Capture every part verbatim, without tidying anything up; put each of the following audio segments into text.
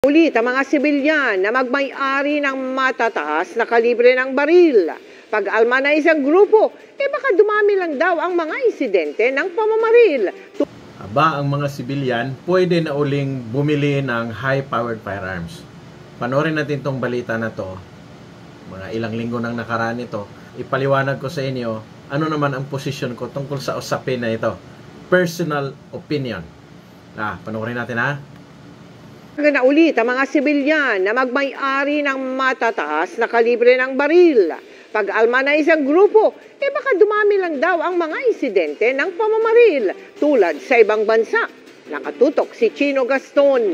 Ulit ang mga sibilyan na magmay-ari ng matataas na kalibre ng baril. Pag-alma na isang grupo, eh baka dumami lang daw ang mga insidente ng pamamaril. Aba, ang mga sibilyan pwede na uling bumili ng high-powered firearms. Panoorin natin tong balita na to. Mga ilang linggo nang nakaraan ito. Ipaliwanag ko sa inyo ano naman ang posisyon ko tungkol sa usapin na ito. Personal opinion. Ah, panoorin natin ha. Na ulit ang mga sibilyan na magmay-ari ng matataas na kalibre ng baril. Pag-alma na isang grupo, eh baka dumami lang daw ang mga insidente ng pamamaril tulad sa ibang bansa. Nakatutok si Chino Gaston.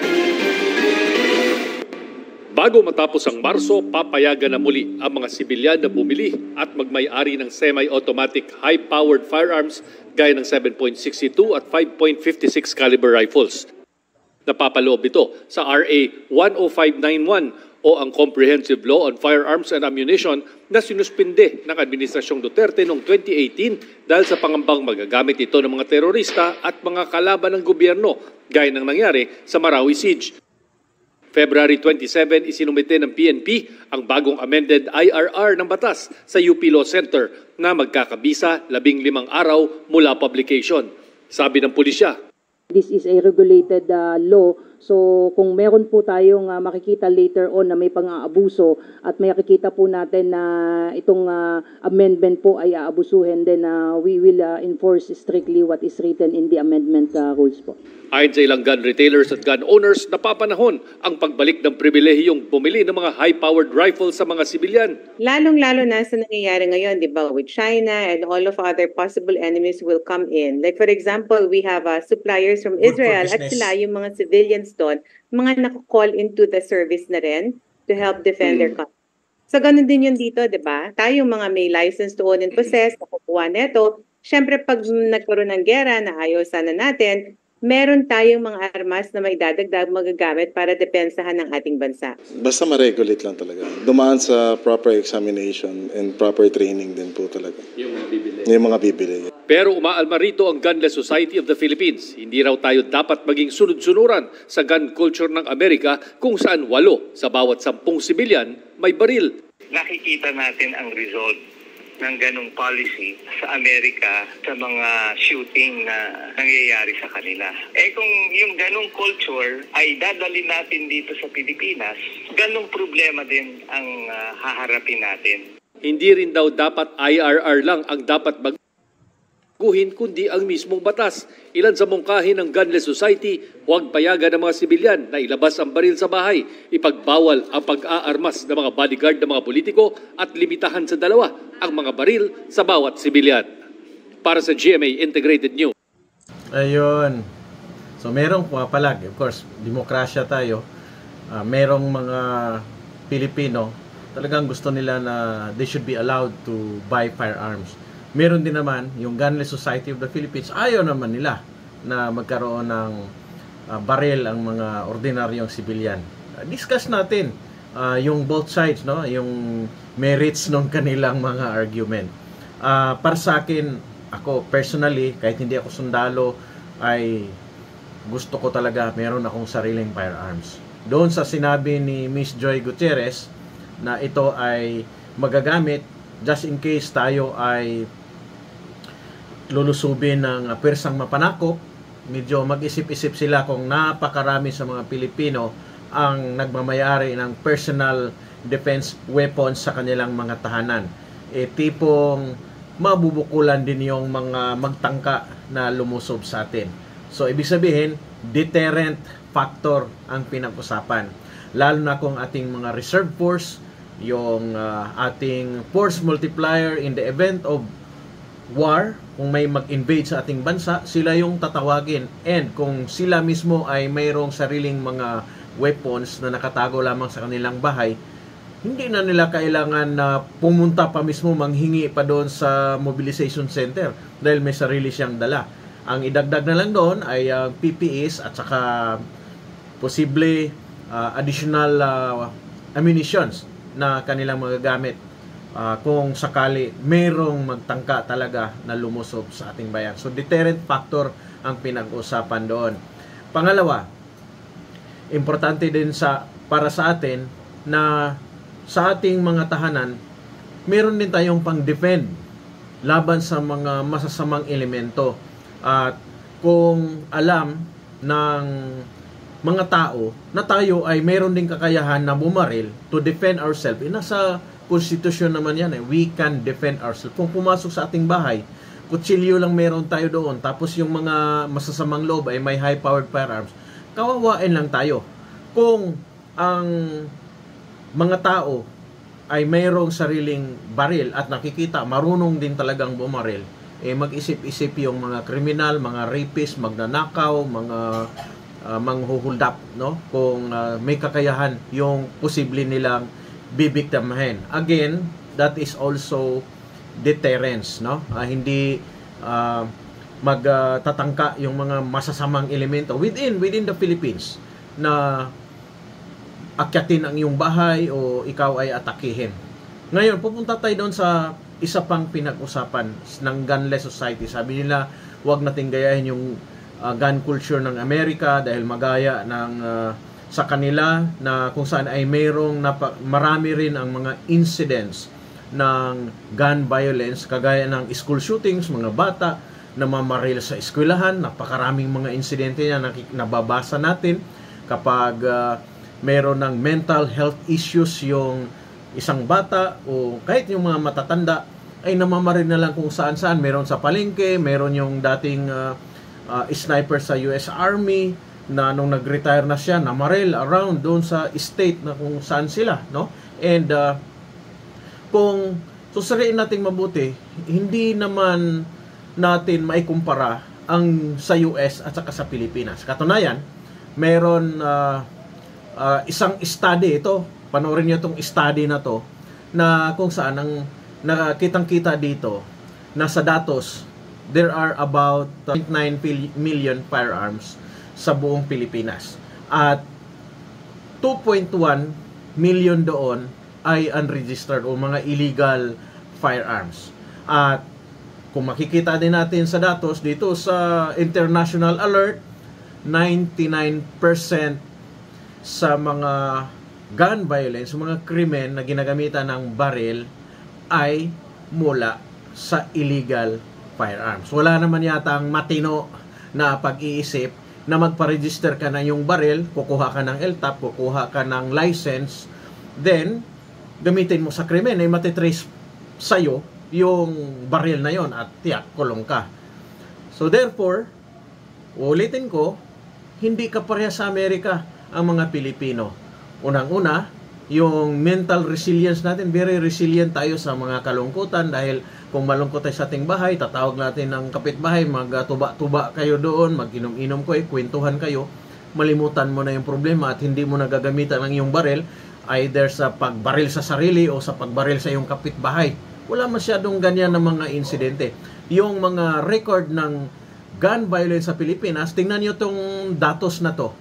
Bago matapos ang Marso, papayagan na muli ang mga sibilyan na bumili at magmay-ari ng semi-automatic high-powered firearms gaya ng seven point six two at five point five six caliber rifles. Napapaloob ito sa R A one oh five ninety-one o ang Comprehensive Law on Firearms and Ammunition na sinuspinde ng Administrasyong Duterte noong twenty eighteen dahil sa pangambang magagamit ito ng mga terorista at mga kalaban ng gobyerno gaya ng nangyari sa Marawi Siege. February twenty-seven, isinumite ng P N P ang bagong amended I R R ng batas sa U P Law Center na magkakabisa labing limang araw mula publication. Sabi ng pulisya, this is a regulated uh, law. So kung meron po tayong uh, makikita later on na may pang-aabuso at may makikita po natin na itong uh, amendment po ay aabusuhin, then uh, we will uh, enforce strictly what is written in the amendment uh, rules po. Ayon sa ilang gun retailers at gun owners, napapanahon ang pagbalik ng pribilehiyong bumili ng mga high-powered rifles sa mga sibilyan. Lalong-lalo na sa nangyayari ngayon, di ba, with China and all of other possible enemies will come in. Like for example, we have uh, suppliers from Israel at sila yung mga civilians doon, mga nako-call into the service na rin to help defend mm. their country. So ganun din yun dito, di ba? Tayong mga may license to own and possess, nakukuha neto. Siyempre, pag nagkaroon ng gera na ayaw sana natin, meron tayong mga armas na may dadagdag magagamit para depensahan ng ating bansa. Basta ma-regulate lang talaga. Dumaan sa proper examination and proper training din po talaga. Yung mga bibili. Yung mga bibili. Pero umaalma rito ang Gunless Society of the Philippines. Hindi raw tayo dapat maging sunod-sunuran sa gun culture ng Amerika kung saan walo sa bawat sampung sibilyan may baril. Nakikita natin ang result ng ganong policy sa Amerika sa mga shooting na nangyayari sa kanila. Eh kung yung ganong culture ay dadalhin natin dito sa Pilipinas, ganong problema din ang uh, haharapin natin. Hindi rin daw dapat I R R lang ang dapat baguhin kundi ang mismong batas. Ilan sa mungkahi ng Gunless Society, huwag payagan ng mga sibilyan na ilabas ang baril sa bahay, ipagbawal ang pag-aarmas ng mga bodyguard ng mga politiko at limitahan sa dalawa ang mga baril sa bawat sibilyan. Para sa G M A Integrated News. Ayun. So merong pumapalag. Of course, demokrasya tayo. Uh, merong mga Pilipino talagang gusto nila na they should be allowed to buy firearms. Meron din naman yung Gunless Society of the Philippines, ayaw naman nila na magkaroon ng uh, baril ang mga ordinaryong sibilyan. Uh, discuss natin uh, yung both sides, no? Yung merits ng kanilang mga argument. Uh, para sa akin, ako personally, kahit hindi ako sundalo, ay gusto ko talaga meron akong sariling firearms. Doon sa sinabi ni Miss Joy Gutierrez na ito ay magagamit just in case tayo ay lulusubin ng pwersang mapanakop, medyo mag-isip-isip sila kung napakarami sa mga Pilipino ang nagmamayari ng personal defense weapons sa kanilang mga tahanan. E tipong mabubukulan din yung mga magtangka na lumusob sa atin. So ibig sabihin, deterrent factor ang pinag-usapan. Lalo na kung ating mga reserve force, yung uh, ating force multiplier in the event of war, kung may mag-invade sa ating bansa, sila yung tatawagin. And kung sila mismo ay mayroong sariling mga weapons na nakatago lamang sa kanilang bahay, hindi na nila kailangan na pumunta pa mismo manghingi pa doon sa mobilization center dahil may sarili siyang dala. Ang idagdag na lang doon ay uh, P P Es at saka posible uh, additional uh, ammunitions na kanilang magagamit uh, kung sakali mayroong magtangka talaga na lumusob sa ating bayan. So deterrent factor ang pinag-usapan doon. Pangalawa, importante din sa para sa atin na sa ating mga tahanan, meron din tayong pang-defend laban sa mga masasamang elemento. At kung alam ng mga tao na tayo ay meron din kakayahan na bumaril to defend ourselves, eh, nasa konstitusyon naman yan, eh. We can defend ourselves. Kung pumasok sa ating bahay, kutsilyo lang meron tayo doon, tapos yung mga masasamang loob ay may high-powered firearms, kawawain lang tayo. Kung ang mga tao ay mayroong sariling baril at nakikita, marunong din talagang bumaril, eh mag-isip-isip yung mga kriminal, mga rapist, magnanakaw, mga uh, manghuhuldap, no? Kung uh, may kakayahan yung posible nilang bibiktimahin. Again, that is also deterrence, no? Uh, hindi uh, magtatangka uh, yung mga masasamang elemento within within the Philippines na akyatin ang iyong bahay o ikaw ay atakihin. Ngayon, pupunta tayo doon sa isa pang pinag-usapan ng gunless society. Sabi nila, huwag nating gayahin yung uh, gun culture ng Amerika dahil magaya ng uh, sa kanila na kung saan ay mayroong napa, marami rin ang mga incidents ng gun violence, kagaya ng school shootings, mga bata na mamaril sa eskwelahan. Napakaraming mga insidente na nababasa natin kapag uh, mayroon ng mental health issues yung isang bata o kahit yung mga matatanda, ay namamaril na lang kung saan-saan. Meron sa palengke, meron yung dating uh, uh, sniper sa U S Army na nung nag-retire na siya, namaril around doon sa state na kung saan sila, no? And uh, kung susuriin natin mabuti, hindi naman natin maikumpara ang sa U S at saka sa Pilipinas. Katunayan, meron uh, uh, isang study ito, panoorin niyo itong study na to, na kung saan ang nakitang-kita dito, nasa datos, there are about zero point nine million firearms sa buong Pilipinas. At two point one million doon ay unregistered o mga illegal firearms. At kung makikita din natin sa datos dito sa International Alert, ninety-nine percent sa mga gun violence, mga krimen na ginagamitan ng baril ay mula sa illegal firearms. Wala naman yata ang matino na pag-iisip na magpa-register ka na yung baril, kukuha ka ng L T A P, kukuha ka ng license, then gamitin mo sa krimen, ay matitrace sa'yo yung baril na yon at tiyak, kulong ka. So therefore, ulitin ko, hindi ka pareha sa Amerika ang mga Pilipino. Unang-una, yung mental resilience natin, very resilient tayo sa mga kalungkutan dahil kung malungkot tayo sa ating bahay, tatawag natin ng kapitbahay, magtuba-tuba kayo doon, mag-inom-inom ko, eh, kwentuhan kayo, malimutan mo na yung problema at hindi mo nagagamitan ng iyong baril, either sa pagbaril sa sarili o sa pagbaril sa iyong kapitbahay. Wala masyadong ganyan na mga insidente. Yung mga record ng gun violence sa Pilipinas, tingnan nyo itong datos na to.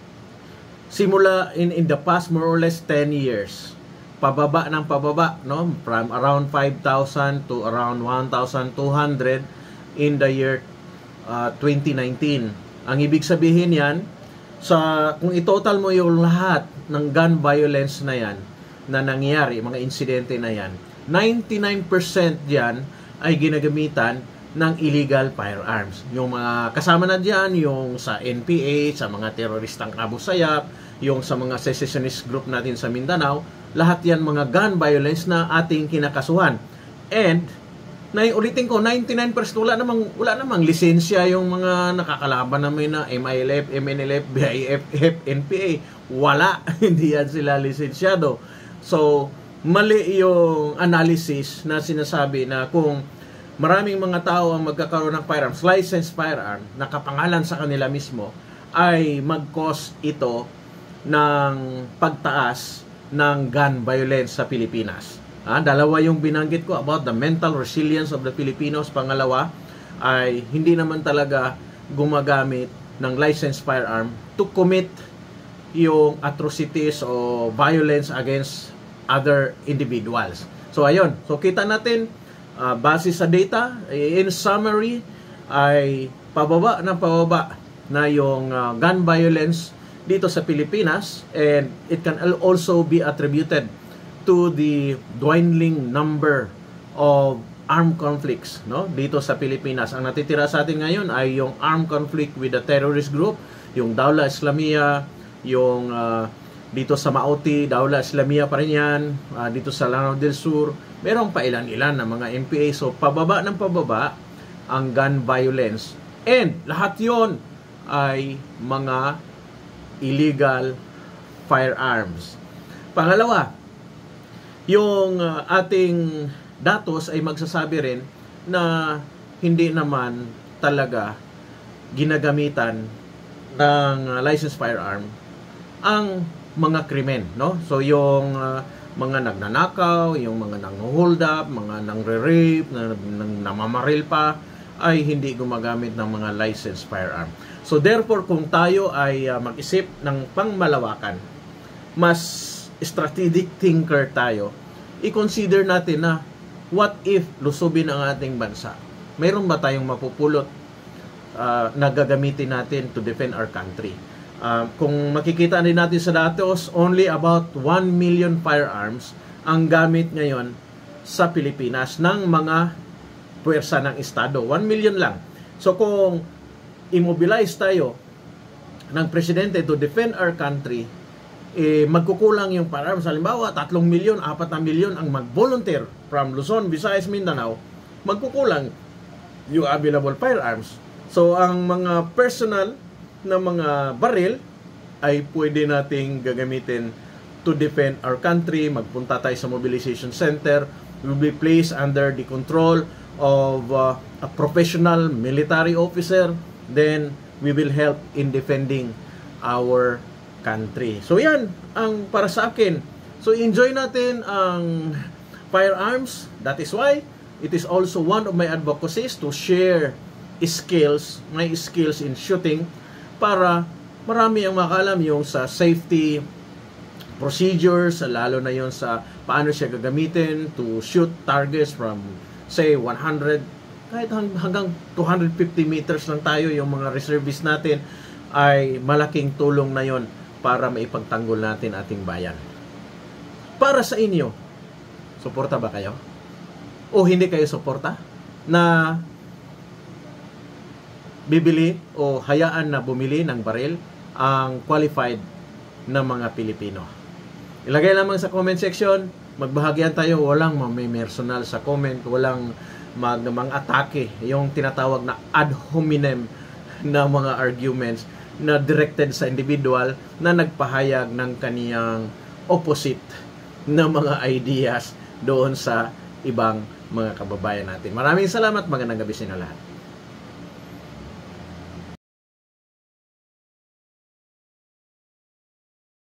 Simula in, in the past more or less ten years, pababa ng pababa, no? From around five thousand to around one thousand two hundred in the year uh, twenty nineteen. Ang ibig sabihin yan, sa kung i-total mo yung lahat ng gun violence na yan na nangyayari, mga insidente na yan, ninety-nine percent yan ay ginagamitan ng illegal firearms. Yung mga kasama na dyan, yung sa N P A, sa mga teroristang Abu Sayyaf, yung sa mga secessionist group natin sa Mindanao, lahat yan mga gun violence na ating kinakasuhan. And, naiulitin ko, ninety-nine percent wala namang, wala namang lisensya yung mga nakakalaban namin na M I L F, M N L F, B I F F, N P A. Wala, hindi yan sila lisensyado. So, mali yung analysis na sinasabi na kung maraming mga tao ang magkakaroon ng firearms, licensed firearm, nakapangalan sa kanila mismo, ay mag-cause ito ng pagtaas ng gun violence sa Pilipinas. Ah, dalawa yung binanggit ko about the mental resilience of the Filipinos. Pangalawa ay hindi naman talaga gumagamit ng licensed firearm to commit yung atrocities o violence against other individuals. So ayun, so kita natin, Uh, base sa data, in summary, ay pababa na pababa na yung uh, gun violence dito sa Pilipinas, and it can al- also be attributed to the dwindling number of armed conflicts, no, dito sa Pilipinas. Ang natitira sa atin ngayon ay yung armed conflict with the terrorist group, yung Dawla Islamia, yung uh, dito sa Maoti, Dawla Islamia pa rin yan, uh, dito sa Lanao del Sur, merong pa ilan-ilan na mga M P A. So, pababa ng pababa ang gun violence. And lahat yon ay mga illegal firearms. Pangalawa, yung uh, ating datos ay magsasabi rin na hindi naman talaga ginagamitan ng uh, licensed firearm ang mga krimen, no? So yung uh, mga nagnanakaw, yung mga nang-hold up, mga nang-rape, na, nang namamaril pa, ay hindi gumagamit ng mga licensed firearm. So therefore, kung tayo ay uh, mag-isip ng pangmalawakan, mas strategic thinker tayo, i-consider natin na what if lusubin ang ating bansa? Mayroon ba tayong mapupulot uh, na gagamitin natin to defend our country? Uh, kung makikita din natin sa datos, only about one million firearms ang gamit ngayon sa Pilipinas ng mga puwersa ng Estado. one million lang. So kung immobilize tayo ng presidente to defend our country, eh, magkukulang yung firearms. Halimbawa, tatlong milyon, apat na milyon ang mag-volunteer from Luzon, Visayas, Mindanao, magkukulang yung available firearms. So ang mga personal na mga baril ay pwede nating gagamitin to defend our country. Magpunta tayo sa mobilization center, will be placed under the control of uh, a professional military officer, then we will help in defending our country. So yan ang para sa akin. So enjoy natin ang firearms. That is why it is also one of my advocacies to share skills, my skills in shooting, para marami ang makalam yung sa safety procedures, lalo na yon sa paano siya gagamitin to shoot targets from say one hundred, kahit hanggang two hundred fifty meters lang tayo. Yung mga reservists natin ay malaking tulong na yon para maipagtanggol natin ating bayan. Para sa inyo, suporta ba kayo? O hindi kayo suporta na bibili o hayaan na bumili ng baril ang qualified na mga Pilipino? Ilagay lamang sa comment section. Magbahagyan tayo. Walang mamimersonal sa comment. Walang mag, mang-atake. Yung tinatawag na ad hominem na mga arguments na directed sa individual na nagpahayag ng kaniyang opposite na mga ideas doon sa ibang mga kababayan natin. Maraming salamat. Magandang gabi sa inyo lahat.